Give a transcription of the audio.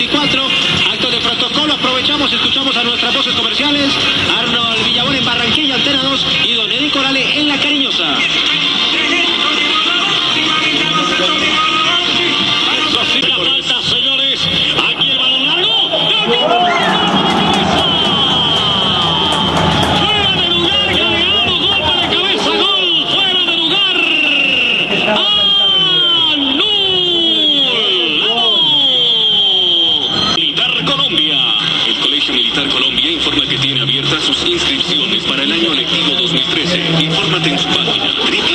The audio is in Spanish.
24. Acto de protocolo, aprovechamos, escuchamos a nuestras voces comerciales. Arnold Villabón en Barranquilla, Antena 2, y Don Eddie Corale en La Cariñosa. Señores, aquí el balón largo. Colombia informa que tiene abiertas sus inscripciones para el año lectivo 2013. Infórmate en su página